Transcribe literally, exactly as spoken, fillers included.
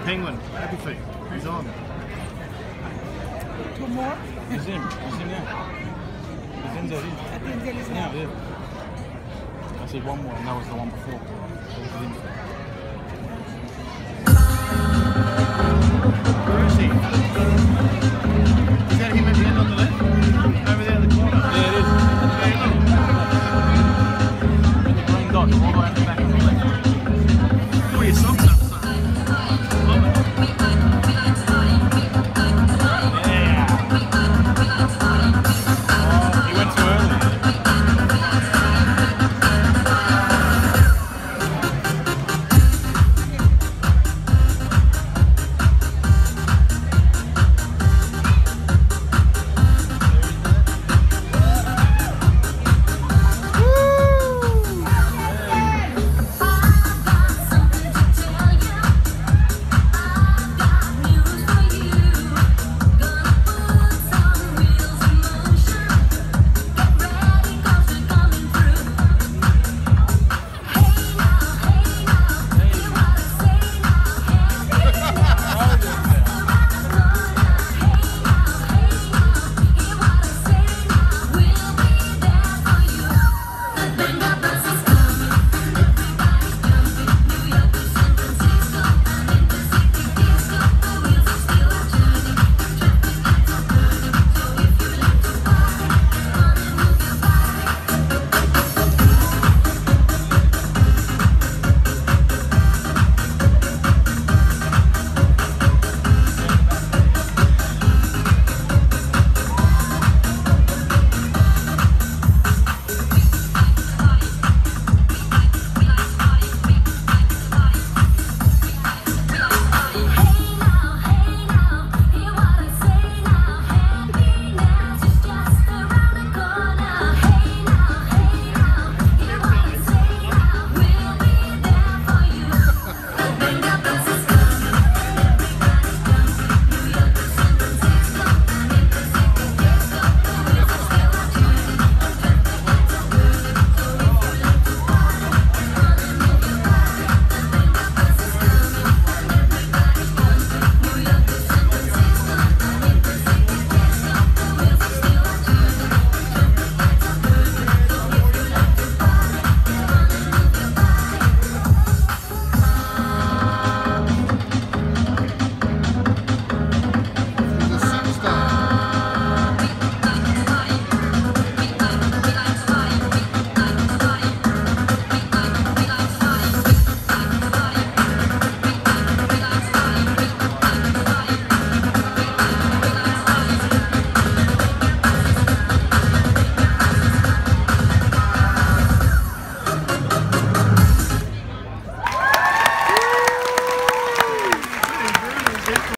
Penguin, happy feet. He's on. Two more? He's in. He's in now. He's in there. I think there is Now, now. yeah. I said one more, and that was the one before. So he's in.